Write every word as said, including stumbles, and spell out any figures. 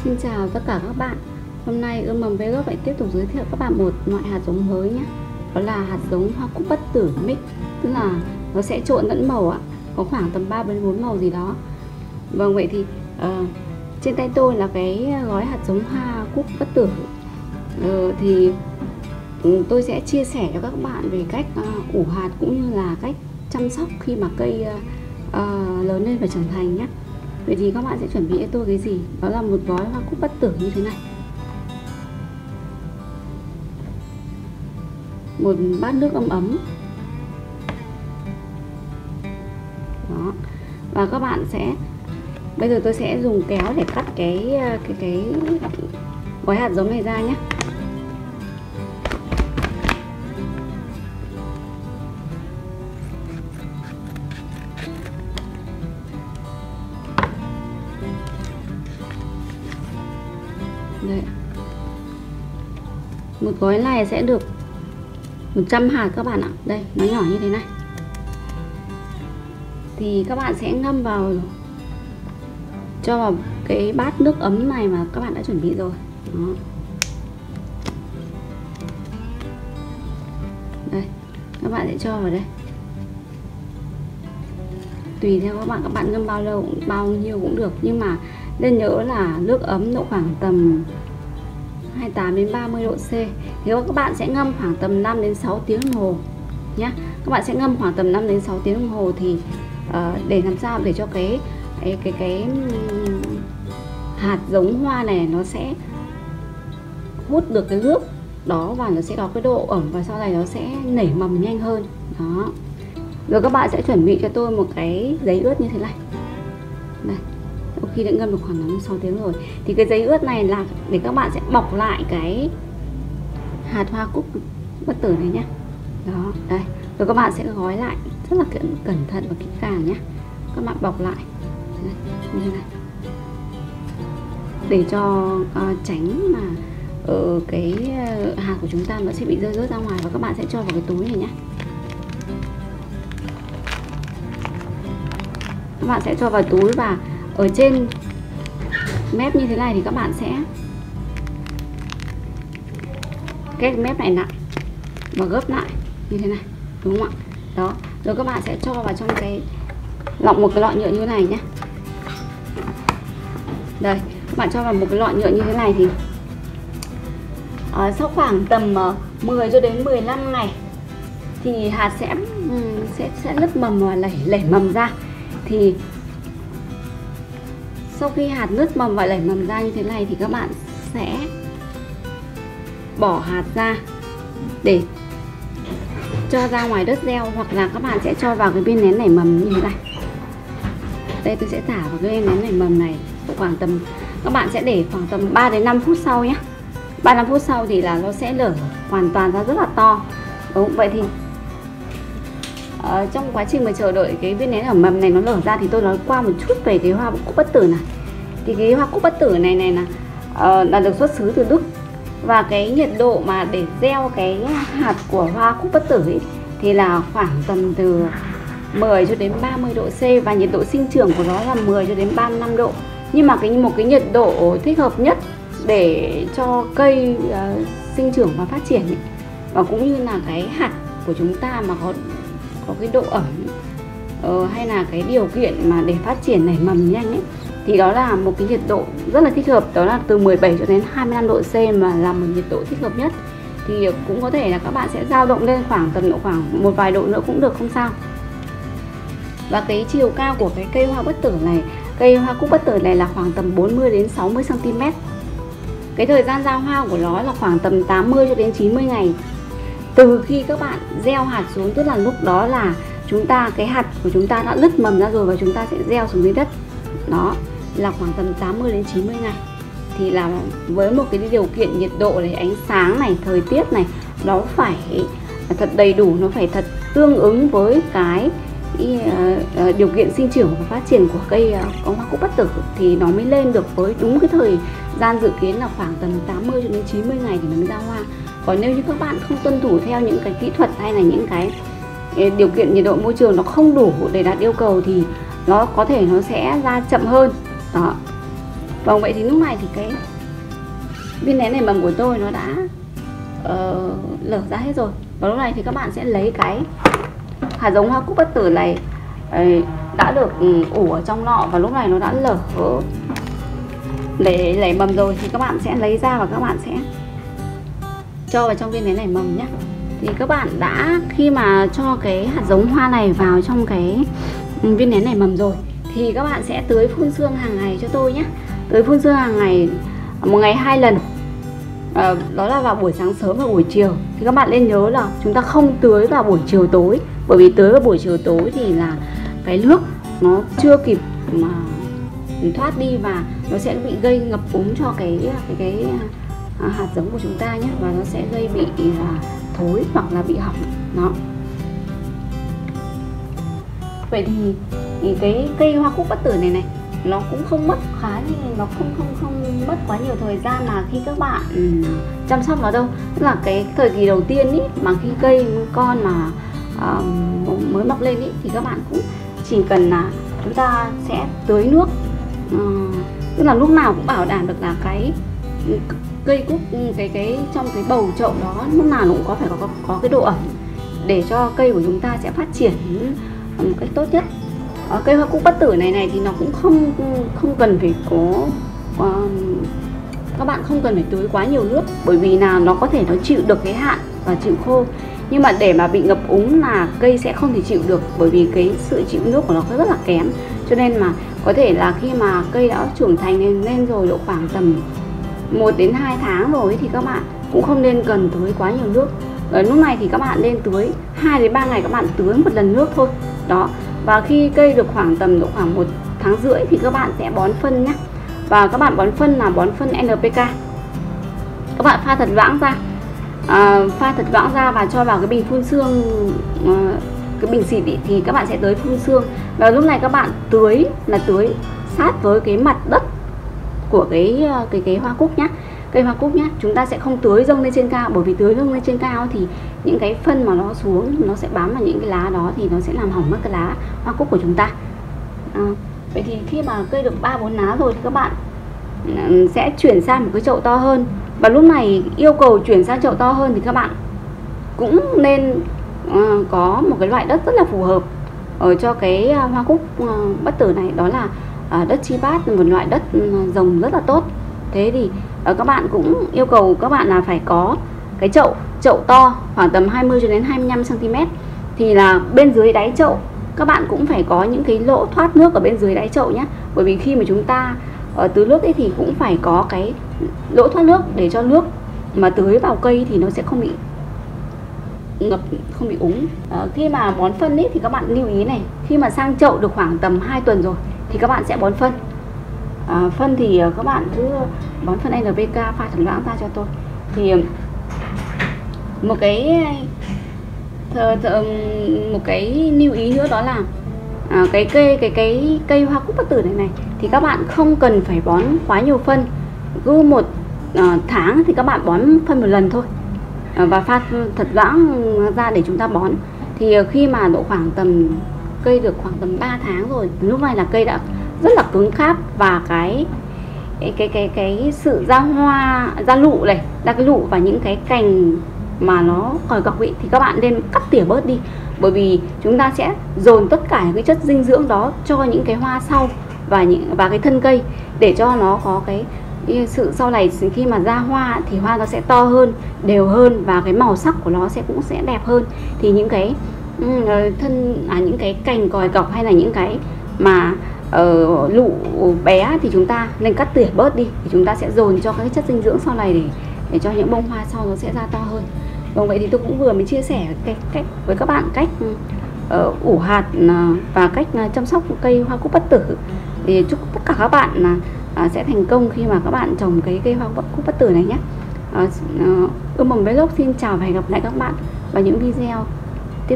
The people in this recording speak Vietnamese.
Xin chào tất cả các bạn. Hôm nay Ươm Mầm Vlog lại tiếp tục giới thiệu các bạn một loại hạt giống mới nhé. Đó là hạt giống hoa cúc bất tử mix, tức là nó sẽ trộn lẫn màu ạ, có khoảng tầm ba đến bốn màu gì đó. Vâng, vậy thì uh, trên tay tôi là cái gói hạt giống hoa cúc bất tử. Uh, thì um, tôi sẽ chia sẻ cho các bạn về cách uh, ủ hạt cũng như là cách chăm sóc khi mà cây uh, uh, lớn lên và trưởng thành nhé. Vậy thì các bạn sẽ chuẩn bị cho tôi cái gì? Đó là một gói hoa cúc bất tử như thế này, một bát nước ấm ấm đó, và các bạn sẽ, bây giờ tôi sẽ dùng kéo để cắt cái cái cái gói hạt giống này ra nhé. Đây. Một gói này sẽ được một trăm hạt các bạn ạ. Đây, nó nhỏ như thế này. Thì các bạn sẽ ngâm vào, cho vào cái bát nước ấm này mà các bạn đã chuẩn bị rồi. Đó. Đây, các bạn sẽ cho vào đây. Tùy theo các bạn, các bạn ngâm bao lâu, bao nhiêu cũng được. Nhưng mà nên nhớ là nước ấm độ khoảng tầm hai mươi tám đến ba mươi độ C. Thì các bạn sẽ ngâm khoảng tầm năm đến sáu tiếng đồng hồ nhé. Các bạn sẽ ngâm khoảng tầm năm đến sáu tiếng đồng hồ thì uh, để làm sao để cho cái cái cái, cái hạt giống hoa này nó sẽ hút được cái nước đó và nó sẽ có cái độ ẩm, và sau này nó sẽ nảy mầm nhanh hơn. Đó. Rồi các bạn sẽ chuẩn bị cho tôi một cái giấy ướt như thế này. Đây. Sau khi đã ngâm được khoảng năm đến sáu tiếng rồi thì cái giấy ướt này là để các bạn sẽ bọc lại cái hạt hoa cúc bất tử này nhé. Đó, đây. Rồi các bạn sẽ gói lại rất là cẩn, cẩn thận và kỹ càng nhé. Các bạn bọc lại đây, như thế này để cho uh, tránh mà ở uh, cái uh, hạt của chúng ta nó sẽ bị rơi rớt ra ngoài, và các bạn sẽ cho vào cái túi này nhé. Các bạn sẽ cho vào túi, và ở trên mép như thế này thì các bạn sẽ cái mép này lại và gấp lại như thế này, đúng không ạ? Đó, rồi các bạn sẽ cho vào trong cái lọng, một cái lọ nhựa như thế này nhé. Đây, các bạn cho vào một cái lọ nhựa như thế này thì uh, sau khoảng tầm uh, mười cho đến mười lăm ngày thì hạt sẽ um, sẽ sẽ nứt mầm và lẩy lẩy mầm ra. Thì sau khi hạt nứt mầm và lẩy mầm ra như thế này thì các bạn sẽ bỏ hạt ra để cho ra ngoài đất gieo, hoặc là các bạn sẽ cho vào cái viên nén nảy mầm như thế này. Đây, tôi sẽ thả vào cái viên nén nảy mầm này khoảng tầm, các bạn sẽ để khoảng tầm ba đến năm phút sau nhé. ba đến năm phút sau thì là nó sẽ nở hoàn toàn ra rất là to. Đúng, vậy thì Uh, trong quá trình mà chờ đợi cái viên nén ở mầm này nó nở ra thì tôi nói qua một chút về cái hoa cúc bất tử này. Thì cái hoa cúc bất tử này này là uh, là được xuất xứ từ Đức, và cái nhiệt độ mà để gieo cái hạt của hoa cúc bất tử ấy, thì là khoảng tầm từ mười cho đến ba mươi độ C, và nhiệt độ sinh trưởng của nó là mười cho đến ba mươi lăm độ. Nhưng mà cái một cái nhiệt độ thích hợp nhất để cho cây uh, sinh trưởng và phát triển ấy, và cũng như là cái hạt của chúng ta mà có có cái độ ẩm uh, hay là cái điều kiện mà để phát triển nảy mầm nhanh ấy, thì đó là một cái nhiệt độ rất là thích hợp, đó là từ mười bảy cho đến hai mươi lăm độ C, mà là một nhiệt độ thích hợp nhất. Thì cũng có thể là các bạn sẽ dao động lên khoảng tầm độ khoảng một vài độ nữa cũng được, không sao. Và cái chiều cao của cái cây hoa bất tử này, cây hoa cúc bất tử này là khoảng tầm bốn mươi đến sáu mươi xăng ti mét. Cái thời gian ra hoa của nó là khoảng tầm tám mươi cho đến chín mươi ngày từ khi các bạn gieo hạt xuống, tức là lúc đó là chúng ta cái hạt của chúng ta đã nứt mầm ra rồi và chúng ta sẽ gieo xuống dưới đất. Đó là khoảng tầm tám mươi đến chín mươi ngày. Thì là với một cái điều kiện nhiệt độ này, ánh sáng này, thời tiết này, nó phải thật đầy đủ, nó phải thật tương ứng với cái uh, điều kiện sinh trưởng và phát triển của cây uh, hoa cúc bất tử, thì nó mới lên được với đúng cái thời gian dự kiến là khoảng tầm tám mươi cho đến chín mươi ngày thì nó mới ra hoa. Còn nếu như các bạn không tuân thủ theo những cái kỹ thuật hay là những cái điều kiện nhiệt độ môi trường nó không đủ để đạt yêu cầu thì nó có thể nó sẽ ra chậm hơn. Đó. Vâng, vậy thì lúc này thì cái viên nén nảy mầm của tôi nó đã uh, lở ra hết rồi. Và lúc này thì các bạn sẽ lấy cái hạt giống hoa cúc bất tử này uh, đã được ủ ở trong lọ và lúc này nó đã lở để nảy mầm rồi, thì các bạn sẽ lấy ra và các bạn sẽ cho vào trong viên nén nảy mầm nhé. Thì các bạn đã khi mà cho cái hạt giống hoa này vào trong cái viên nén nảy mầm rồi thì các bạn sẽ tưới phun sương hàng ngày cho tôi nhé. Tưới phun sương hàng ngày, một ngày hai lần, à, đó là vào buổi sáng sớm và buổi chiều. Thì các bạn nên nhớ là chúng ta không tưới vào buổi chiều tối, bởi vì tưới vào buổi chiều tối thì là cái nước nó chưa kịp mà thoát đi và nó sẽ bị gây ngập úng cho cái cái cái à, hạt giống của chúng ta nhé, và nó sẽ gây bị là thối hoặc là bị hỏng đó. Vậy thì, thì cái cây hoa cúc bất tử này này nó cũng không mất khá nó không không không mất quá nhiều thời gian mà khi các bạn um, chăm sóc nó đâu. Tức là cái thời kỳ đầu tiên ý, mà khi cây con mà uh, mới mọc lên ý, thì các bạn cũng chỉ cần là chúng ta sẽ tưới nước, uh, tức là lúc nào cũng bảo đảm được là cái cây cúc cái cái trong cái bầu chậu đó lúc nào cũng có phải có, có có cái độ ẩm để cho cây của chúng ta sẽ phát triển một cách tốt nhất. Ở cây hoa cúc bất tử này này thì nó cũng không không cần phải có uh, các bạn không cần phải tưới quá nhiều nước, bởi vì là nó có thể nó chịu được cái hạn và chịu khô, nhưng mà để mà bị ngập úng là cây sẽ không thể chịu được, bởi vì cái sự chịu nước của nó rất là kém. Cho nên mà có thể là khi mà cây đã trưởng thành lên, lên rồi độ khoảng tầm một đến hai tháng rồi thì các bạn cũng không nên cần tưới quá nhiều nước. Ở lúc này thì các bạn nên tưới hai đến ba ngày các bạn tưới một lần nước thôi. Đó. Và khi cây được khoảng tầm độ khoảng một tháng rưỡi thì các bạn sẽ bón phân nhé. Và các bạn bón phân là bón phân en pê ca. Các bạn pha thật loãng ra, à, pha thật loãng ra và cho vào cái bình phun sương, à, cái bình xịt ý, thì các bạn sẽ tưới phun sương. Và lúc này các bạn tưới là tưới sát với cái mặt đất của cái cái cái hoa cúc nhá, cây hoa cúc nhá. Chúng ta sẽ không tưới dâng lên trên cao, bởi vì tưới dâng lên trên cao thì những cái phân mà nó xuống nó sẽ bám vào những cái lá đó thì nó sẽ làm hỏng mất cái lá hoa cúc của chúng ta. À, vậy thì khi mà cây được ba bốn lá rồi thì các bạn sẽ chuyển sang một cái chậu to hơn. Và lúc này yêu cầu chuyển sang chậu to hơn thì các bạn cũng nên uh, có một cái loại đất rất là phù hợp ở cho cái hoa cúc uh, bất tử này, đó là uh, đất chi bát, một loại đất uh, rồng rất là tốt. Thế thì uh, các bạn cũng yêu cầu các bạn là phải có cái chậu chậu to khoảng tầm hai mươi cho đến hai mươi lăm xăng ti mét, thì là bên dưới đáy chậu các bạn cũng phải có những cái lỗ thoát nước ở bên dưới đáy chậu nhé. Bởi vì khi mà chúng ta ở tưới nước ấy thì cũng phải có cái lỗ thoát nước để cho nước mà tưới vào cây thì nó sẽ không bị ngập, không bị úng. À, khi mà bón phân ấy thì các bạn lưu ý này, khi mà sang chậu được khoảng tầm hai tuần rồi thì các bạn sẽ bón phân. À, phân thì các bạn cứ bón phân en pê ca pha thật loãng ra cho tôi. Thì một cái thờ, thờ, một cái lưu ý nữa đó là à, cái cây cái cái cây hoa cúc bất tử này này thì các bạn không cần phải bón quá nhiều phân. Cứ một à, tháng thì các bạn bón phân một lần thôi, à, và pha thật loãng ra để chúng ta bón. Thì khi mà độ khoảng tầm cây được khoảng tầm ba tháng rồi, lúc này là cây đã rất là cứng cáp và cái cái cái cái, cái sự ra hoa, ra lụ này, ra cái lụ và những cái cành mà nó còi cọc ý, thì các bạn nên cắt tỉa bớt đi, bởi vì chúng ta sẽ dồn tất cả những cái chất dinh dưỡng đó cho những cái hoa sau và những và cái thân cây, để cho nó có cái, cái sự sau này khi mà ra hoa thì hoa nó sẽ to hơn, đều hơn và cái màu sắc của nó sẽ cũng sẽ đẹp hơn. Thì những cái thân à, những cái cành còi cọc hay là những cái mà uh, lụ bé thì chúng ta nên cắt tỉa bớt đi, thì chúng ta sẽ dồn cho các chất dinh dưỡng sau này để để cho những bông hoa sau nó sẽ ra to hơn. Vâng, vậy thì tôi cũng vừa mới chia sẻ cái cách với các bạn cách uh, ủ hạt uh, và cách uh, chăm sóc cây hoa cúc bất tử. Thì chúc tất cả các bạn uh, sẽ thành công khi mà các bạn trồng cái cây hoa cúc bất tử này nhé. Uh, uh, Ươm mầm vlog xin chào và hẹn gặp lại các bạn vào những video